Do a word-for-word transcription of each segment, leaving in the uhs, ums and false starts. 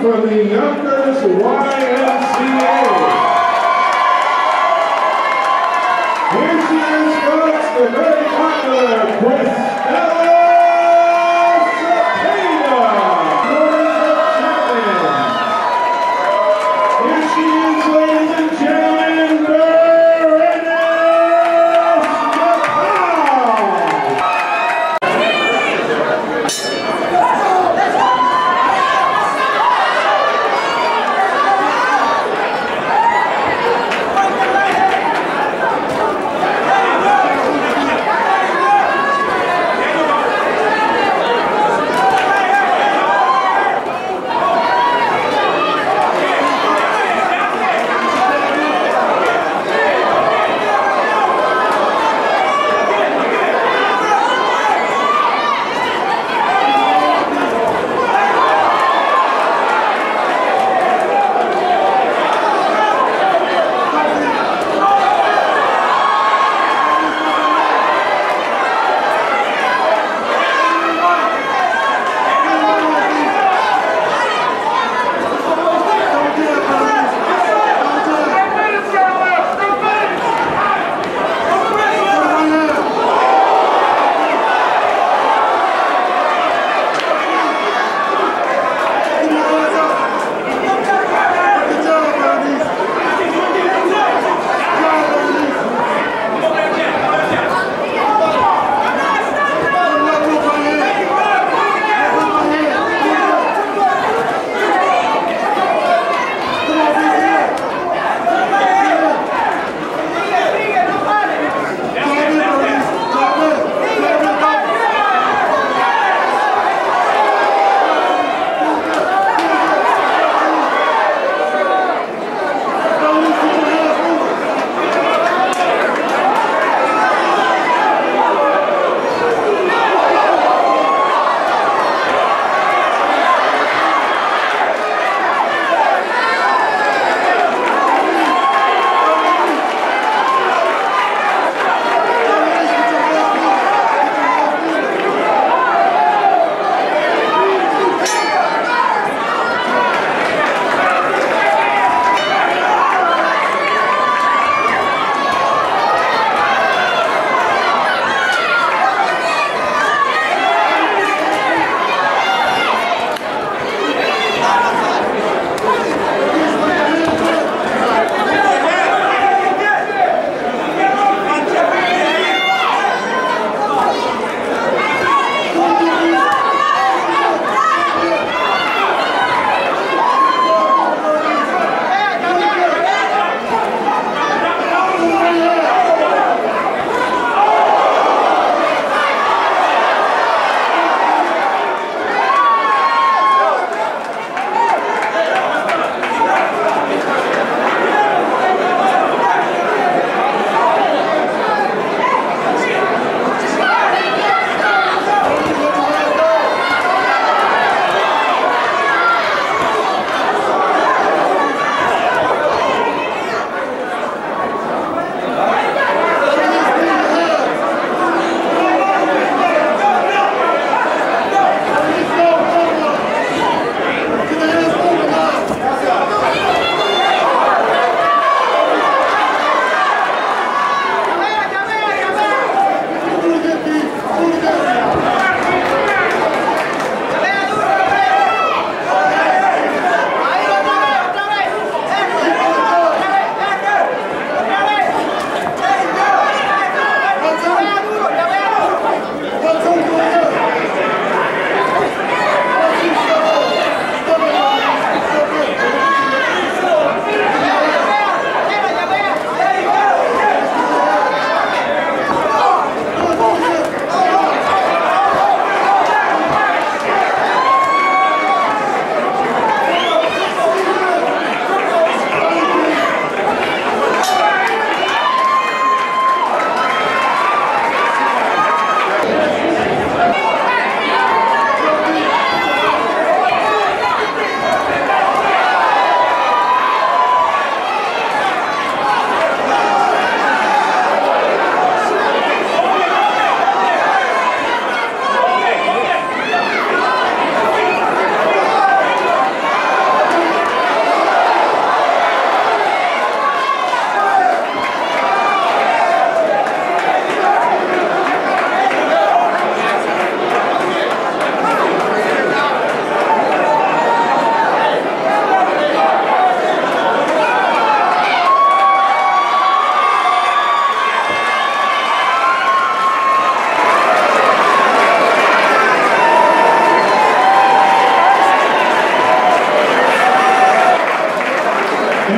from the Yonkers Y M C A. Here she is, folks, the very popular Cristela Cepeda, Florida champion. Here she is, ladies and gentlemen, Berenice McCall.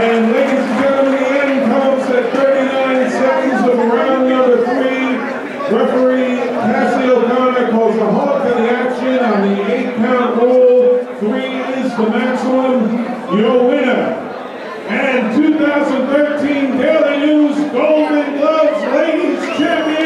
And ladies and gentlemen, the end comes at thirty-nine seconds of round number three. Referee Cassie O'Connor calls a halt to the action on the eight-count rule. Three is the maximum. Your winner and two thousand thirteen Daily News Golden Gloves Ladies Champion.